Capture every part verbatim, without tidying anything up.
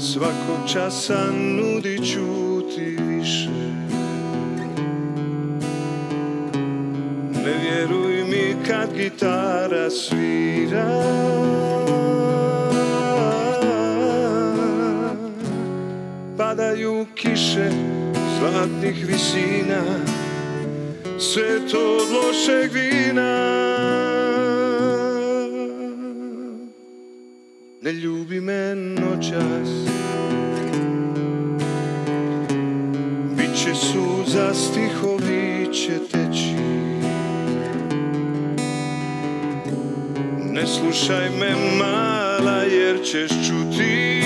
svakog časa nudit ću ti više. Ne vjeruj mi kad gitara svira, padaju kiše zlatnih visina, sve to od lošeg vina. Ne ljubi me noćas, biće suza, stihovi će teći. Ne slušaj me mala jer ćeš čuti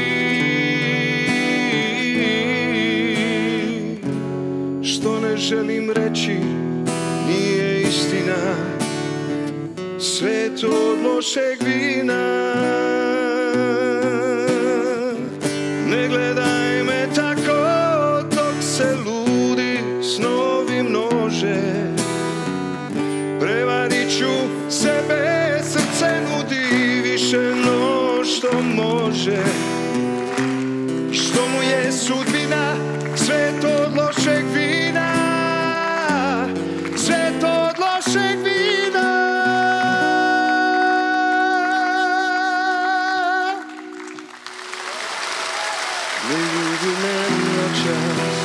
što ne želim reći, nije istina, sve to od lošeg vina. Ne gledaj me tako dok se ludi snovi množe, prevarit ću sebe, srce nudi više no što može. Što mu je sudbina, sve to od lošeg vina, sve to od lošeg vina. Ne ljubi me noćas,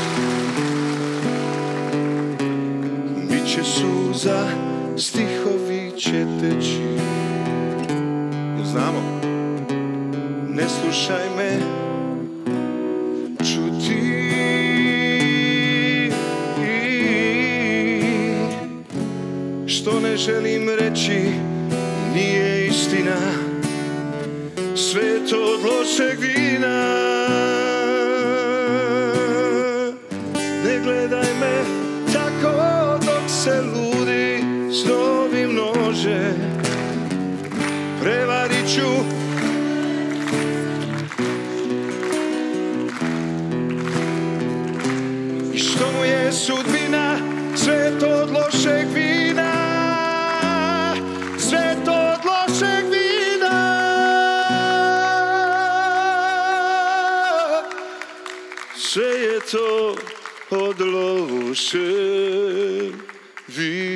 biće suza, stihovi će teći. Znamo, ne slušaj me, čuti što ne želim reći, nije istina, sve to od lošeg vina. Ne gledaj me tako dok se ludi snovi množe, prevarit ću i što mu je sudbina, sve to od lošeg vina, sve to od lošeg vina. Sve je to od lošeg vina.